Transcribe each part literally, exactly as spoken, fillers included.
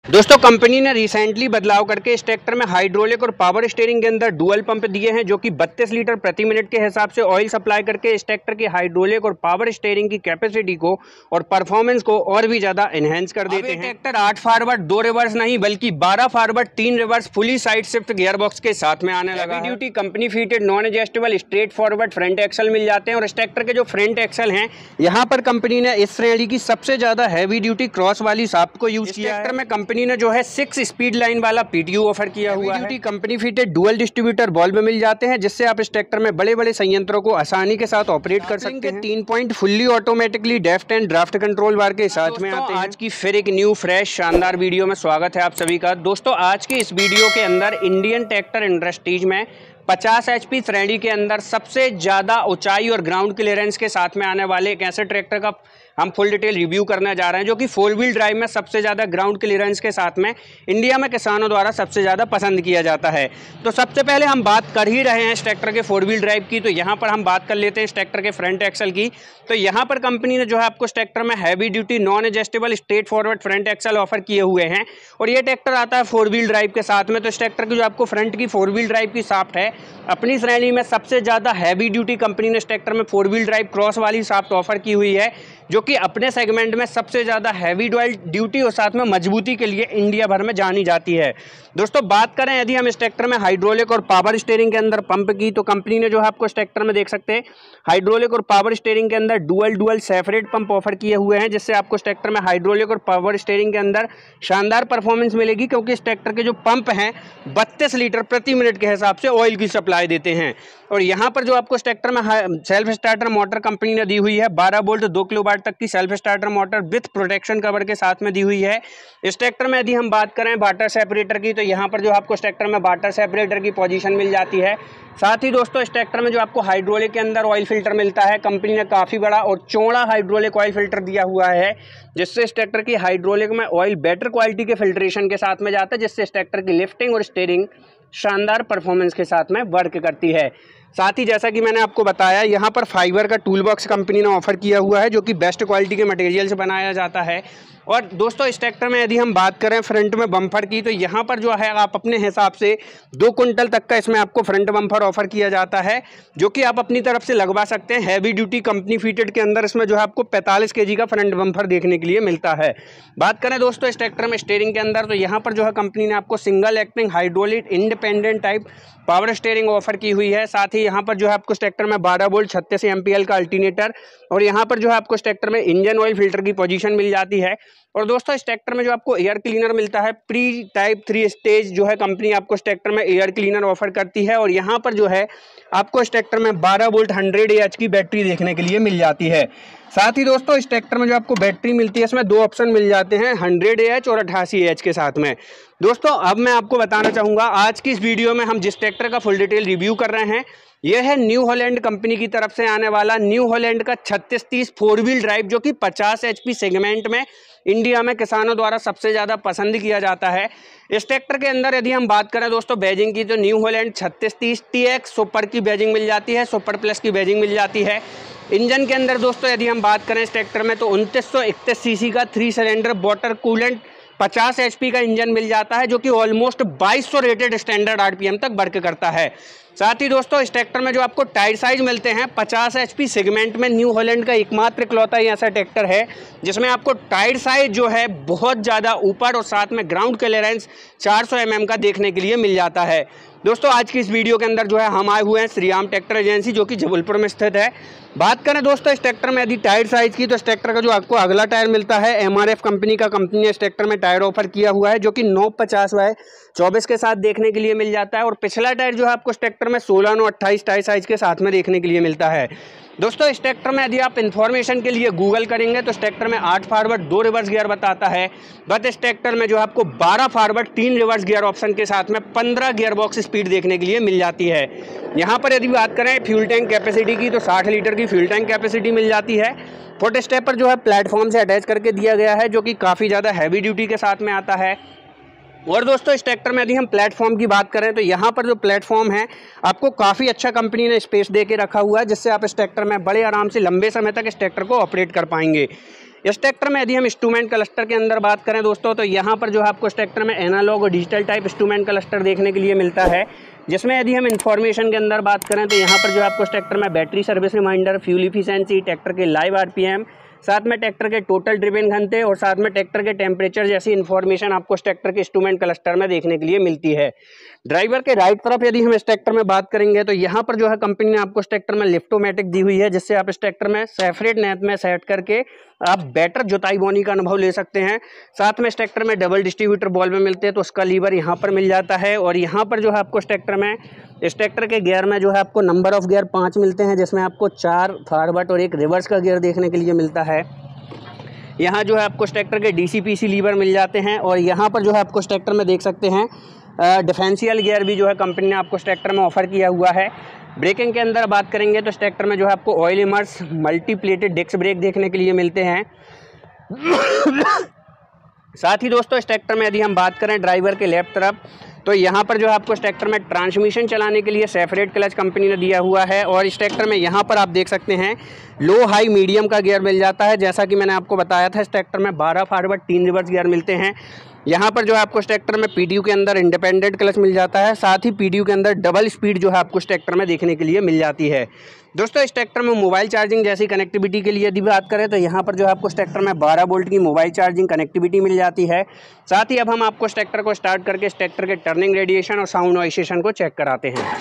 दोस्तों कंपनी ने रिसेंटली बदलाव करके इस ट्रैक्टर में हाइड्रोलिक और पावर स्टीयरिंग के अंदर डुअल पंप दिए हैं, जो कि बत्तीस लीटर प्रति मिनट के हिसाब से ऑयल सप्लाई करके इस ट्रैक्टर की हाइड्रोलिक और पावर स्टीयरिंग की कैपेसिटी को और परफॉर्मेंस को और भी ज्यादा एनहेंस कर देते हैं। ट्रैक्टर आठ फॉरवर्ड दो रिवर्स नहीं बल्कि बारह फॉरवर्ड तीन reverse fully side shift gear box के साथ में आने लगा। Duty company fitted non adjustable straight forward front axle मिल जाते हैं और इस ट्रैक्टर के जो फ्रंट एक्सल हैं यहाँ पर कंपनी ने इस श्रेणी की सबसे ज्यादा हैवी ड्यूटी क्रॉस वाली शाफ्ट को यूज किया है। ट्रैक्टर में कंपनी ने जो है सिक्स स्पीड लाइन वाला पीटीयू ऑफर किया हुआ है। Company fitted dual distributor bulb मिल जाते हैं, जिससे आप इस ट्रैक्टर में बड़े बड़े संयंत्रों को आसानी के साथ ऑपरेट कर सकते हैं। तीन point fully automatically depth and draft control bar के साथ में आते हैं। आज की फिर एक न्यू फ्रेश शानदार वीडियो में स्वागत है आप सभी का। दोस्तों आज के इस वीडियो के अंदर इंडियन ट्रैक्टर इंडस्ट्रीज में पचास एचपी श्रेणी के अंदर सबसे ज्यादा ऊंचाई और ग्राउंड क्लियरेंस के साथ में आने वाले एक ऐसे ट्रैक्टर का हम फुल डिटेल रिव्यू करने जा रहे हैं, जो कि फोर व्हील ड्राइव में सबसे ज्यादा ग्राउंड क्लियरेंस के साथ में इंडिया में किसानों द्वारा सबसे ज्यादा पसंद किया जाता है। तो सबसे पहले हम बात कर ही रहे हैं इस ट्रैक्टर के फोर व्हील ड्राइव की, तो यहाँ पर हम बात कर लेते हैं इस ट्रैक्टर के फ्रंट एक्सल की। तो यहाँ पर कंपनी ने जो है आपको इस ट्रैक्टर में heavy duty non adjustable straight forward front axle offer किए हुए हैं और ये ट्रैक्टर आता है फोर व्हील ड्राइव के साथ में। तो इस ट्रैक्टर की जो आपको फ्रंट की फोर व्हील ड्राइव की शाफ्ट है, अपनी श्रेणी में सबसे ज्यादा हैवी ड्यूटी कंपनी ने इस ट्रैक्टर में फोर व्हील ड्राइव क्रॉस वाली शाफ्ट ऑफर की हुई है, जो कि अपने सेगमेंट में सबसे ज्यादा हैवी ड्यूटी और साथ में मजबूती के लिए इंडिया भर में जानी जाती है। दोस्तों बात करें यदि हम इस ट्रैक्टर में हाइड्रोलिक और पावर स्टीयरिंग के अंदर पंप की, तो कंपनी ने जो है आपको इस ट्रैक्टर में देख सकते हैं हाइड्रोलिक और पावर स्टीयरिंग के अंदर dual dual separate pump offer किए हुए हैं, जिससे आपको इस ट्रैक्टर में हाइड्रोलिक और पावर स्टीयरिंग के अंदर शानदार परफॉर्मेंस मिलेगी, क्योंकि इस ट्रैक्टर के जो पंप हैं बत्तीस लीटर प्रति मिनट के हिसाब से ऑयल की सप्लाई देते हैं। और यहाँ पर जो आपको इस ट्रैक्टर में सेल्फ स्टार्टर मोटर कंपनी ने दी हुई है, बारह वोल्ट दो किलोवाट तक की self starter motor with protection cover के साथ में दी हुई है। इस ट्रैक्टर में यदि हम बात करें वाटर सेपरेटर की, तो यहाँ पर जो आपको इस ट्रैक्टर में वाटर सेपरेटर की पोजीशन मिल जाती है। साथ ही दोस्तों इस ट्रैक्टर में जो आपको हाइड्रोलिक के अंदर ऑयल फिल्टर मिलता है, कंपनी ने काफ़ी बड़ा और चौड़ा हाइड्रोलिक ऑयल फिल्टर दिया हुआ है, जिससे इस ट्रैक्टर की हाइड्रोलिक में ऑयल बेटर क्वालिटी के फिल्ट्रेशन के साथ में जाता है, जिससे इस ट्रैक्टर की लिफ्टिंग और स्टीयरिंग शानदार परफॉर्मेंस के साथ में वर्क करती है। साथ ही जैसा कि मैंने आपको बताया, यहाँ पर फाइबर का टूल बॉक्स कंपनी ने ऑफर किया हुआ है, जो कि बेस्ट क्वालिटी के मटेरियल से बनाया जाता है। और दोस्तों इस ट्रैक्टर में यदि हम बात करें फ्रंट में बम्पर की, तो यहाँ पर जो है आप अपने हिसाब से दो कुंटल तक का इसमें आपको फ्रंट बम्पर ऑफर किया जाता है, जो कि आप अपनी तरफ से लगवा सकते हैं। हैवी ड्यूटी कंपनी फिटेड के अंदर इसमें जो है आपको पैंतालीस केजी का फ्रंट बम्पर देखने के लिए मिलता है। बात करें दोस्तों इस ट्रैक्टर में स्टीयरिंग के अंदर, तो यहाँ पर जो है कंपनी ने आपको single acting hydraulic independent type power steering offer की हुई है। साथ ही यहाँ पर जो है आपको इस ट्रैक्टर में बारह वोल्ट छत्तीस एमपीएल का अल्टरनेटर और यहाँ पर जो है आपको इस ट्रैक्टर में इंजन ऑयल फिल्टर की पोजीशन मिल जाती है। और दोस्तों इस ट्रैक्टर में जो आपको एयर क्लीनर मिलता है, प्री टाइप थ्री स्टेज जो है कंपनी आपको इस ट्रैक्टर में एयर क्लीनर ऑफर करती है। और यहाँ पर जो है आपको इस ट्रैक्टर में बारह वोल्ट हंड्रेड एएच की बैटरी देखने के लिए मिल जाती है। साथ ही दोस्तों इस ट्रैक्टर में जो आपको बैटरी मिलती है, इसमें दो ऑप्शन मिल जाते हैं, हंड्रेड एएच और अट्ठासी एएच के साथ में। दोस्तों अब मैं आपको बताना चाहूँगा, आज की इस वीडियो में हम जिस ट्रैक्टर का फुल डिटेल रिव्यू कर रहे हैं, यह है न्यू हॉलैंड कंपनी की तरफ से आने वाला न्यू हॉलैंड का छत्तीस तीस फोर व्हील ड्राइव, जो कि पचास एचपी सेगमेंट में इंडिया में किसानों द्वारा सबसे ज़्यादा पसंद किया जाता है। इस ट्रैक्टर के अंदर यदि हम बात करें दोस्तों बैजिंग की, तो न्यू हॉलैंड छत्तीस तीस टी एक्स सुपर की बैजिंग मिल जाती है, सुपर प्लस की बैजिंग मिल जाती है। इंजन के अंदर दोस्तों यदि हम बात करें इस ट्रैक्टर में, तो उनतीस सौ इकतीस सीसी का थ्री सिलेंडर वाटर कूलेंट पचास एचपी का इंजन मिल जाता है, जो कि ऑलमोस्ट बाईस सौ रेटेड स्टैंडर्ड आरपीएम तक वर्क करता है। साथ ही दोस्तों इस ट्रैक्टर में जो आपको टायर साइज मिलते हैं, पचास एचपी सेगमेंट में न्यू हॉलैंड का एकमात्र इकलौता ही ऐसा ट्रैक्टर है जिसमें आपको टायर साइज जो है बहुत ज़्यादा ऊपर और साथ में ग्राउंड क्लियरेंस चार सौ एम एम का देखने के लिए मिल जाता है। दोस्तों आज की इस वीडियो के अंदर जो है हम आए हुए हैं श्रीराम ट्रैक्टर एजेंसी, जो कि जबलपुर में स्थित है। बात करें दोस्तों इस ट्रैक्टर में यदि टायर साइज की, तो इस ट्रैक्टर का जो आपको अगला टायर मिलता है, एमआरएफ कंपनी का कंपनी ने इस ट्रैक्टर में टायर ऑफर किया हुआ है, जो कि नौ पचास बाय चौबीस के साथ देखने के लिए मिल जाता है। और पिछला टायर जो है आपको इस ट्रैक्टर में सोलह नौ अट्ठाईस टायर साइज के साथ में देखने के लिए मिलता है। दोस्तों इस ट्रैक्टर में यदि आप इन्फॉर्मेशन के लिए गूगल करेंगे, तो इस ट्रैक्टर में आठ फॉरवर्ड दो रिवर्स गियर बताता है, बट इस ट्रैक्टर में जो आपको बारह फॉरवर्ड तीन रिवर्स गियर ऑप्शन के साथ में पंद्रह गियर बॉक्स स्पीड देखने के लिए मिल जाती है। यहाँ पर यदि बात करें फ्यूल टैंक कैपेसिटी की, तो साठ लीटर की फ्यूल टैंक कैपेसिटी मिल जाती है। फुट स्टेप पर जो है प्लेटफॉर्म से अटैच करके दिया गया है, जो कि काफ़ी ज़्यादा हैवी ड्यूटी के साथ में आता है। और दोस्तों इस ट्रैक्टर में यदि हम प्लेटफॉर्म की बात करें, तो यहाँ पर जो प्लेटफॉर्म है आपको काफ़ी अच्छा कंपनी ने स्पेस दे के रखा हुआ है, जिससे आप इस ट्रैक्टर में बड़े आराम से लंबे समय तक इस ट्रैक्टर को ऑपरेट कर पाएंगे। इस ट्रैक्टर में यदि हम इंस्ट्रूमेंट क्लस्टर के अंदर बात करें दोस्तों, तो यहाँ पर जो है आपको इस ट्रैक्टर में एनालॉग और डिजिटल टाइप इंस्ट्रूमेंट क्लस्टर देखने के लिए मिलता है, जिसमें यदि हम इन्फॉर्मेशन के अंदर बात करें तो यहाँ पर जो है आपको इस ट्रैक्टर में battery service reminder, fuel efficiency, tractor के लाइव आरपीएम, साथ में ट्रैक्टर के टोटल ड्रिवेन घंटे और साथ में ट्रैक्टर के टेम्परेचर जैसी इन्फॉर्मेशन आपको इस ट्रैक्टर के इंस्ट्रूमेंट क्लस्टर में देखने के लिए मिलती है। ड्राइवर के राइट तरफ यदि हम इस ट्रैक्टर में बात करेंगे तो यहाँ पर जो है कंपनी ने आपको इस ट्रैक्टर में लिफ्टोमेटिक दी हुई है, जिससे आप इस ट्रैक्टर में सेपरेट नेट में सेट करके आप बेटर जुताई बोनी का अनुभव ले सकते हैं। साथ में इस ट्रैक्टर में डबल डिस्ट्रीब्यूटर बॉल में मिलते हैं, तो उसका लीवर यहाँ पर मिल जाता है। और यहाँ पर जो है आपको इस ट्रैक्टर में इस ट्रैक्टर के गियर में जो है आपको नंबर ऑफ गियर पाँच मिलते हैं, जिसमें आपको चार फॉरवर्ड और एक रिवर्स का गियर देखने के लिए मिलता है। यहाँ जो है आपको इस ट्रैक्टर के डीसी पीसी लीवर मिल जाते हैं। और यहाँ पर जो है आपको इस ट्रैक्टर में देख सकते हैं डिफरेंशियल गियर भी जो है कंपनी ने आपको इस ट्रैक्टर में ऑफर किया हुआ है। ब्रेकिंग के अंदर बात करेंगे तो इस ट्रैक्टर में जो है आपको oil immerse multi plated disc brake देखने के लिए मिलते हैं। साथ ही दोस्तों इस ट्रैक्टर में यदि हम बात करें ड्राइवर के लेफ्ट तरफ, तो यहाँ पर जो है आपको इस ट्रैक्टर में ट्रांसमिशन चलाने के लिए सेपरेट क्लच कंपनी ने दिया हुआ है। और इस ट्रैक्टर में यहाँ पर आप देख सकते हैं लो हाई मीडियम का गियर मिल जाता है। जैसा कि मैंने आपको बताया था, इस ट्रैक्टर में बारह फॉरवर्ड तीन रिवर्स गियर मिलते हैं। यहाँ पर जो है आपको इस ट्रैक्टर में पीडीयू के अंदर इंडिपेंडेंट क्लच मिल जाता है, साथ ही पीडीयू के अंदर डबल स्पीड जो है आपको इस ट्रैक्टर में देखने के लिए मिल जाती है। दोस्तों इस ट्रैक्टर में मोबाइल चार्जिंग जैसी कनेक्टिविटी के लिए यदि बात करें तो यहाँ पर जो है आपको इस ट्रैक्टर में बारह वोल्ट की मोबाइल चार्जिंग कनेक्टिविटी मिल जाती है। साथ ही अब हम आपको इस ट्रैक्टर को स्टार्ट करके इस ट्रैक्टर के टर्निंग रेडिएशन और साउंड नॉइसेशन को चेक कराते हैं।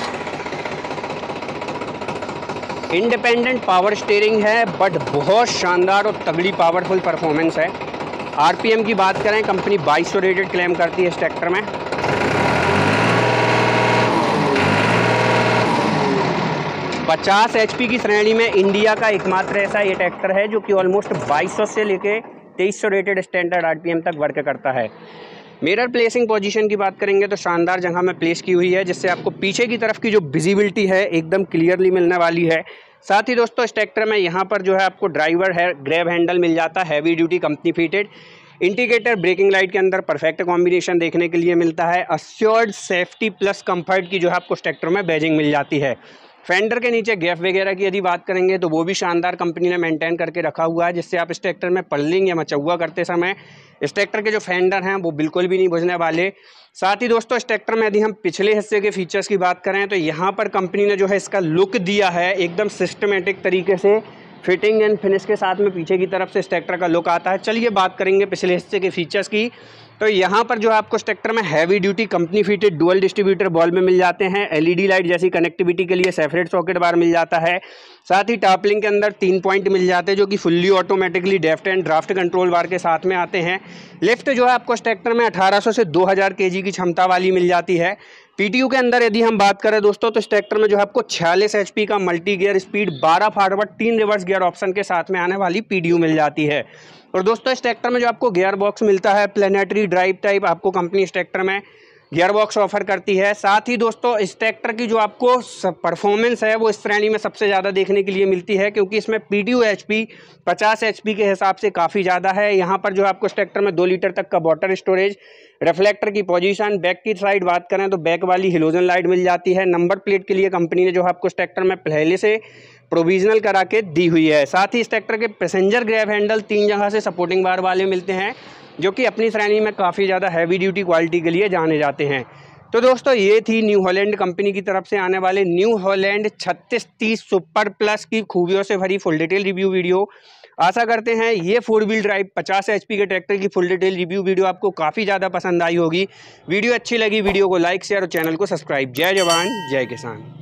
इंडिपेंडेंट पावर स्टीयरिंग है, बट बहुत शानदार और तगड़ी पावरफुल परफॉर्मेंस है। आरपीएम की बात करें, कंपनी बाईस सौ रेटेड क्लेम करती है इस ट्रैक्टर में। पचास एचपी की श्रेणी में इंडिया का एकमात्र ऐसा ये ट्रैक्टर है जो कि ऑलमोस्ट बाईस सौ से लेके तेईस सौ रेटेड स्टैंडर्ड आरपीएम तक वर्क करता है। मिरर प्लेसिंग पोजीशन की बात करेंगे तो शानदार जगह में प्लेस की हुई है, जिससे आपको पीछे की तरफ की जो विजिबिलिटी है एकदम क्लियरली मिलने वाली है। साथ ही दोस्तों इस ट्रैक्टर में यहाँ पर जो है आपको ड्राइवर है ग्रैब हैंडल मिल जाता है, heavy duty company fitted. Indicator braking light के अंदर परफेक्ट कॉम्बिनेशन देखने के लिए मिलता है। अस्योर्ड सेफ्टी प्लस कंफर्ट की जो है आपको इस ट्रैक्टर में बैजिंग मिल जाती है। फेंडर के नीचे गैप वगैरह की यदि बात करेंगे तो वो भी शानदार कंपनी ने मेंटेन करके रखा हुआ है, जिससे आप इस ट्रैक्टर में पल्लिंग या मचौवा करते समय इस ट्रैक्टर के जो फेंडर हैं वो बिल्कुल भी नहीं बुझने वाले। साथ ही दोस्तों इस ट्रैक्टर में यदि हम पिछले हिस्से के फीचर्स की बात करें तो यहाँ पर कंपनी ने जो है इसका लुक दिया है एकदम सिस्टमेटिक तरीके से, फिटिंग एंड फिनिश के साथ में पीछे की तरफ से इस ट्रैक्टर का लुक आता है। चलिए बात करेंगे पिछले हिस्से के फीचर्स की। तो यहाँ पर जो है आपको इस ट्रैक्टर में heavy duty company fitted dual distributor ball में मिल जाते हैं। एलईडी लाइट जैसी कनेक्टिविटी के लिए सेपरेट सॉकेट बार मिल जाता है। साथ ही टॉपलिंग के अंदर तीन पॉइंट मिल जाते हैं जो कि fully automatically depth and draft control bar के साथ में आते हैं। लिफ्ट जो है आपको इस ट्रैक्टर में अठारह सौ से दो हज़ार केजी की क्षमता वाली मिल जाती है। पीटीयू के अंदर यदि हम बात करें दोस्तों तो इस ट्रैक्टर में जो है आपको छियालीस एचपी का मल्टी गियर स्पीड बारह फॉरवर्ड तीन रिवर्स गियर ऑप्शन के साथ में आने वाली पीटीयू मिल जाती है। और दोस्तों इस ट्रैक्टर में जो आपको गियर बॉक्स मिलता है प्लेनेटरी ड्राइव टाइप आपको कंपनी इस ट्रैक्टर में गियर बॉक्स ऑफर करती है। साथ ही दोस्तों इस ट्रैक्टर की जो आपको परफॉर्मेंस है वो इस श्रेणी में सबसे ज़्यादा देखने के लिए मिलती है, क्योंकि इसमें पीटीयू एचपी पचास एचपी के हिसाब से काफ़ी ज़्यादा है। यहाँ पर जो आपको इस ट्रैक्टर में दो लीटर तक का वाटर स्टोरेज, रिफ्लेक्टर की पोजीशन, बैक की साइड बात करें तो बैक वाली हेलोजन लाइट मिल जाती है। नंबर प्लेट के लिए कंपनी ने जो आपको इस ट्रैक्टर में पहले से प्रोविजनल करा के दी हुई है। साथ ही इस ट्रैक्टर के पैसेंजर ग्रैब हैंडल तीन जगह से सपोर्टिंग बार वाले मिलते हैं, जो कि अपनी श्रेणी में काफ़ी ज़्यादा हैवी ड्यूटी क्वालिटी के लिए जाने जाते हैं। तो दोस्तों ये थी न्यू हॉलैंड कंपनी की तरफ से आने वाले न्यू हॉलैंड छत्तीस तीस सुपर प्लस की खूबियों से भरी फुल डिटेल रिव्यू वीडियो। आशा करते हैं ये फोर व्हील ड्राइव पचास एचपी के ट्रैक्टर की फुल डिटेल रिव्यू वीडियो आपको काफ़ी ज़्यादा पसंद आई होगी। वीडियो अच्छी लगी वीडियो को लाइक शेयर और चैनल को सब्सक्राइब। जय जवान जय किसान।